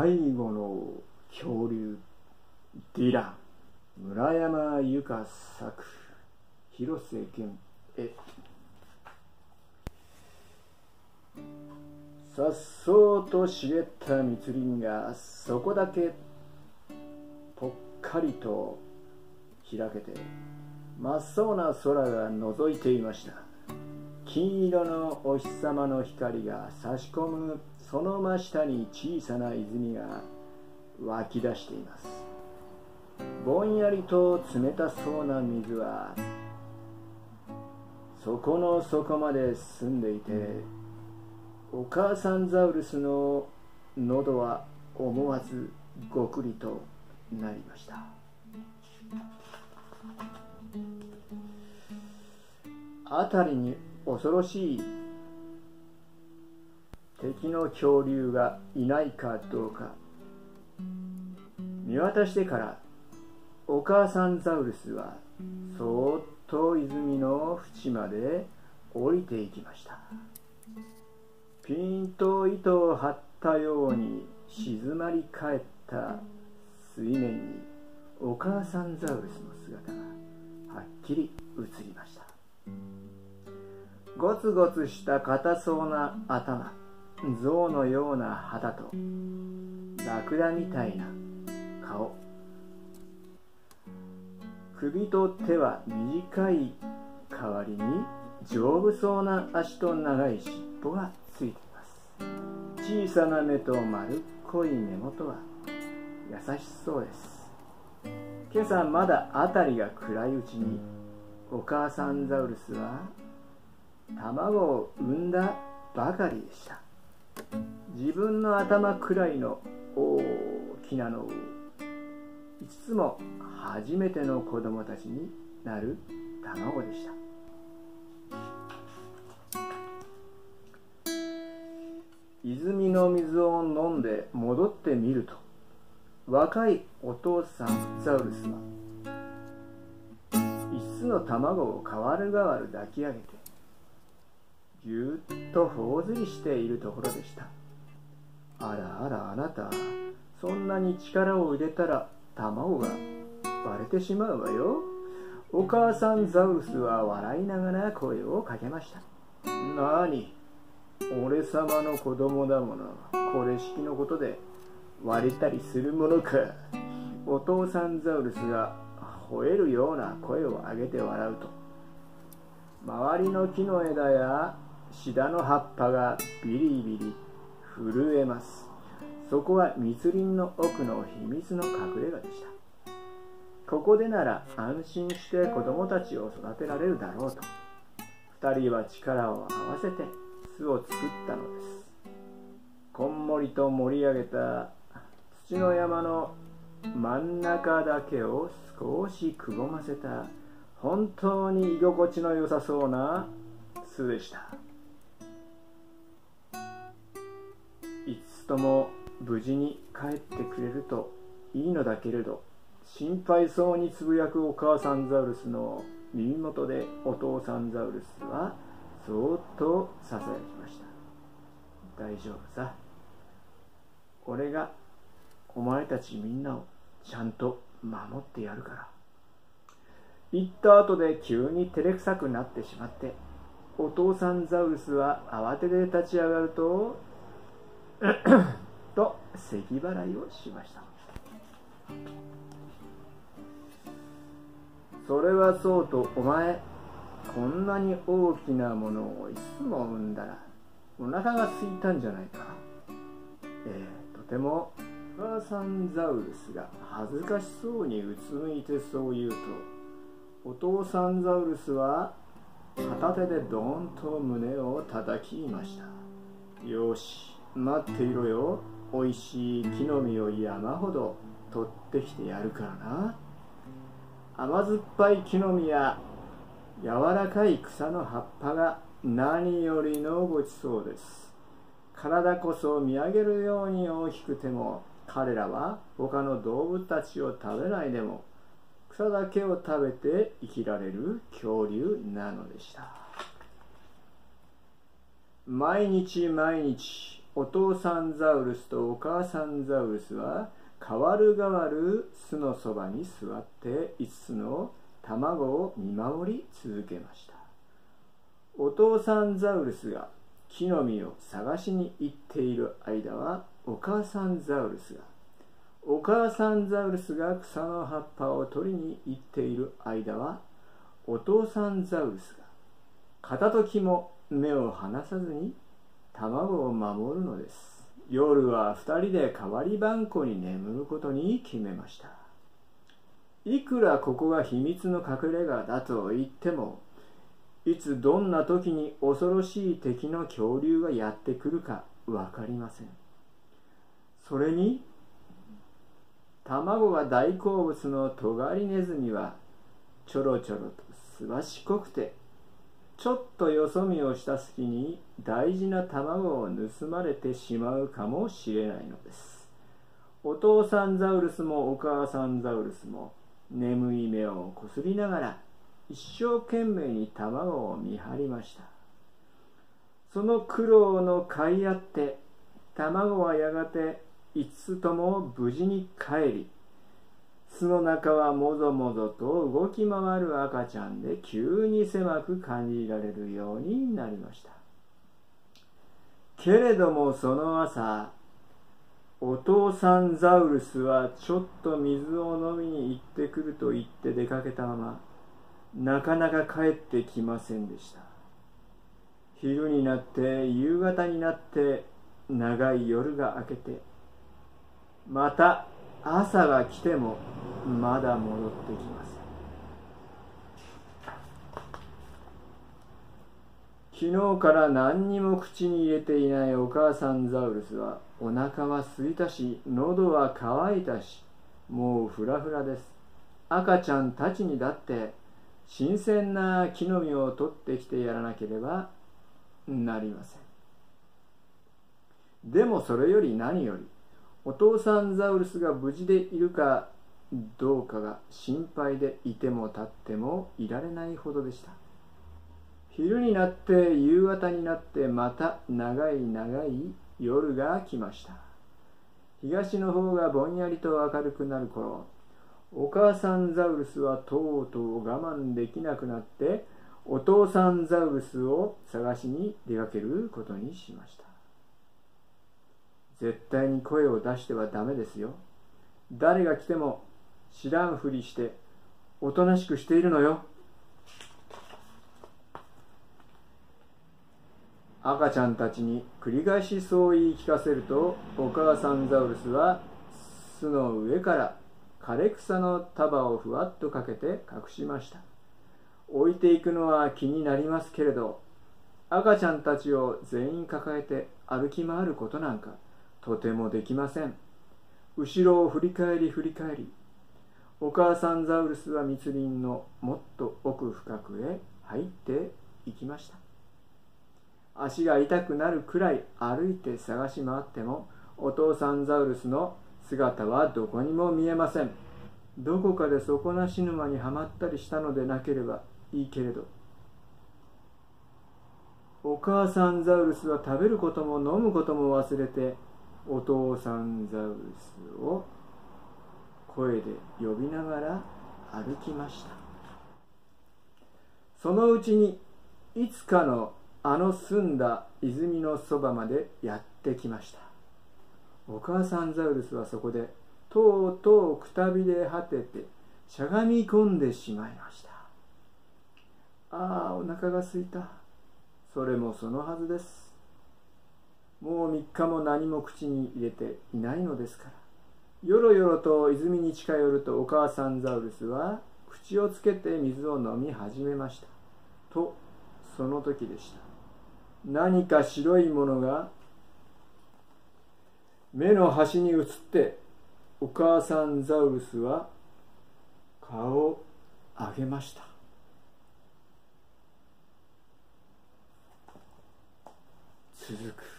最後の恐竜ディラン、村山由佳作、広瀬源絵。さっそうと茂った密林がそこだけぽっかりと開けて真っ青な空が覗いていました。金色のお日様の光が差し込むその真下に小さな泉が湧き出しています。ぼんやりと冷たそうな水は底の底まで澄んでいて、お母さんザウルスの喉は思わずごくりとなりました。辺りに恐ろしい敵の恐竜がいないかどうか見渡してから、お母さんザウルスはそーっと泉の縁まで降りていきました。ピンと糸を張ったように静まり返った水面にお母さんザウルスの姿がはっきり映りました。ゴツゴツした硬そうな頭、象のような肌とラクダみたいな顔、首と手は短い代わりに丈夫そうな足と長い尻尾がついています。小さな目と丸っこい目元は優しそうです。今朝まだ辺りが暗いうちにお母さんザウルスは卵を産んだばかりでした。自分の頭くらいの大きなのを5つも初めての子供たちになる卵でした。泉の水を飲んで戻ってみると、若いお父さんザウルスは5つの卵を代わる代わる抱き上げてぎゅっと頬ずりしているところでした。あらあら、あなた、そんなに力を入れたら卵が割れてしまうわよ。お母さんザウルスは笑いながら声をかけました。なに、俺様の子供だもの、これしきのことで割れたりするものか。お父さんザウルスが吠えるような声を上げて笑うと、周りの木の枝やシダの葉っぱがビリビリ震えます。そこは密林の奥の秘密の隠れ家でした。ここでなら安心して子供たちを育てられるだろうと、二人は力を合わせて巣を作ったのです。こんもりと盛り上げた土の山の真ん中だけを少しくぼませた、本当に居心地の良さそうな巣でした。5つとも無事に帰ってくれるといいのだけれど、心配そうにつぶやくお母さんザウルスの耳元でお父さんザウルスはそーっとささやきました。大丈夫さ、俺がお前たちみんなをちゃんと守ってやるから。言った後で急に照れくさくなってしまって、お父さんザウルスは慌てて立ち上がるとと咳払いをしました。それはそうと、お前こんなに大きなものを5つも産んだらお腹が空いたんじゃないか。とても。お母さんザウルスが恥ずかしそうにうつむいてそう言うと、お父さんザウルスは片手でドーンと胸を叩きました。よし、待っていろよ。おいしい木の実を山ほど取ってきてやるからな。甘酸っぱい木の実や柔らかい草の葉っぱが何よりのごちそうです。体こそ見上げるように大きくても、彼らは他の動物たちを食べないでも草だけを食べて生きられる恐竜なのでした。毎日毎日お父さんザウルスとお母さんザウルスは代わる代わる巣のそばに座って5つの卵を見守り続けました。お父さんザウルスが木の実を探しに行っている間は、お母さんザウルスが、お母さんザウルスが草の葉っぱを取りに行っている間は、お父さんザウルスが片時も目を離さずに卵を守るのです。夜は2人で代わりばんこに眠ることに決めました。いくらここが秘密の隠れ家だと言っても、いつどんな時に恐ろしい敵の恐竜がやってくるか分かりません。それに卵が大好物のトガリネズミはちょろちょろとすばしこくて、ちょっとよそ見をした隙に大事な卵を盗まれてしまうかもしれないのです。お父さんザウルスもお母さんザウルスも眠い目をこすりながら一生懸命に卵を見張りました。その苦労の甲斐あって卵はやがて5つとも無事に帰り、巣の中はもぞもぞと動き回る赤ちゃんで急に狭く感じられるようになりました。けれどもその朝、お父さんザウルスはちょっと水を飲みに行ってくると言って出かけたまま、なかなか帰ってきませんでした。昼になって夕方になって長い夜が明けて、また朝が来てもまだ戻ってきません。昨日から何にも口に入れていないお母さんザウルスはお腹は空いたし、喉は渇いたし、もうフラフラです。赤ちゃんたちにだって新鮮な木の実を取ってきてやらなければなりません。でもそれより何より、お父さんザウルスが無事でいるかどうかが心配でいても立ってもいられないほどでした。昼になって夕方になってまた長い長い夜が来ました。東の方がぼんやりと明るくなる頃、お母さんザウルスはとうとう我慢できなくなってお父さんザウルスを探しに出かけることにしました。絶対に声を出してはダメですよ。誰が来ても知らんふりしておとなしくしているのよ。赤ちゃんたちに繰り返しそう言い聞かせると、お母さんザウルスは巣の上から枯れ草の束をふわっとかけて隠しました。置いていくのは気になりますけれど、赤ちゃんたちを全員抱えて歩き回ることなんかとてもできません。後ろを振り返り振り返り、お母さんザウルスは密林のもっと奥深くへ入っていきました。足が痛くなるくらい歩いて探し回っても、お父さんザウルスの姿はどこにも見えません。どこかで底なし沼にはまったりしたのでなければいいけれど、お母さんザウルスは食べることも飲むことも忘れて、お父さんザウルスを声で呼びながら歩きました。そのうちにいつかのあの澄んだ泉のそばまでやってきました。お母さんザウルスはそこでとうとうくたびれ果ててしゃがみ込んでしまいました。ああ、お腹が空いた。それもそのはずです。もう3日も何も口に入れていないのですから。よろよろと泉に近寄ると、お母さんザウルスは口をつけて水を飲み始めました。とその時でした。何か白いものが目の端に映って、お母さんザウルスは顔を上げました。続く。